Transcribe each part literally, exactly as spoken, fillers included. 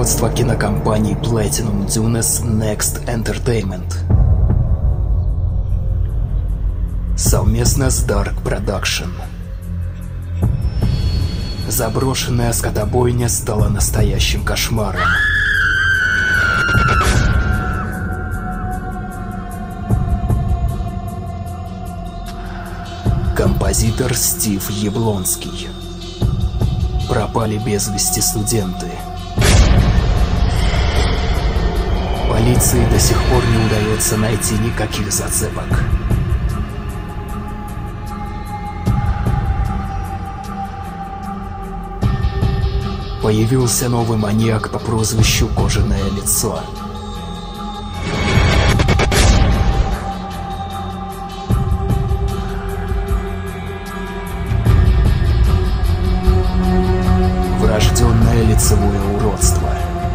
Производство кинокомпании Platinum Dunes Next Entertainment. Совместно с Dark Production. Заброшенная скотобойня стала настоящим кошмаром. Композитор Стив Яблонский. Пропали без вести студенты. Полиции до сих пор не удается найти никаких зацепок. Появился новый маньяк по прозвищу Кожаное лицо. Врожденное лицевое уродство.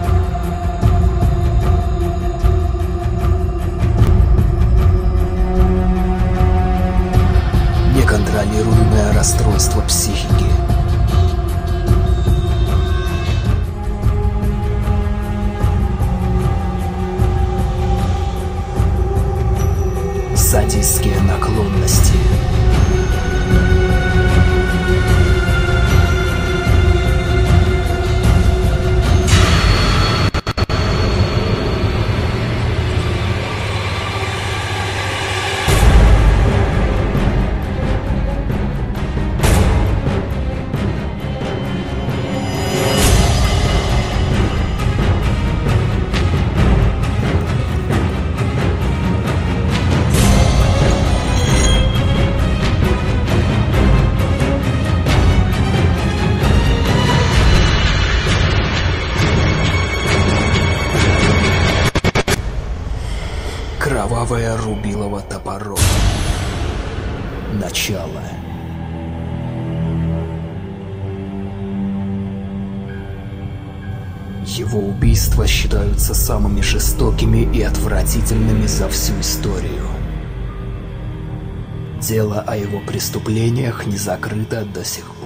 Неконтролируемое расстройство психики. Садистские наклонности. Кровавая Рубилова топором. Начало. Его убийства считаются самыми жестокими и отвратительными за всю историю. Дело о его преступлениях не закрыто до сих пор.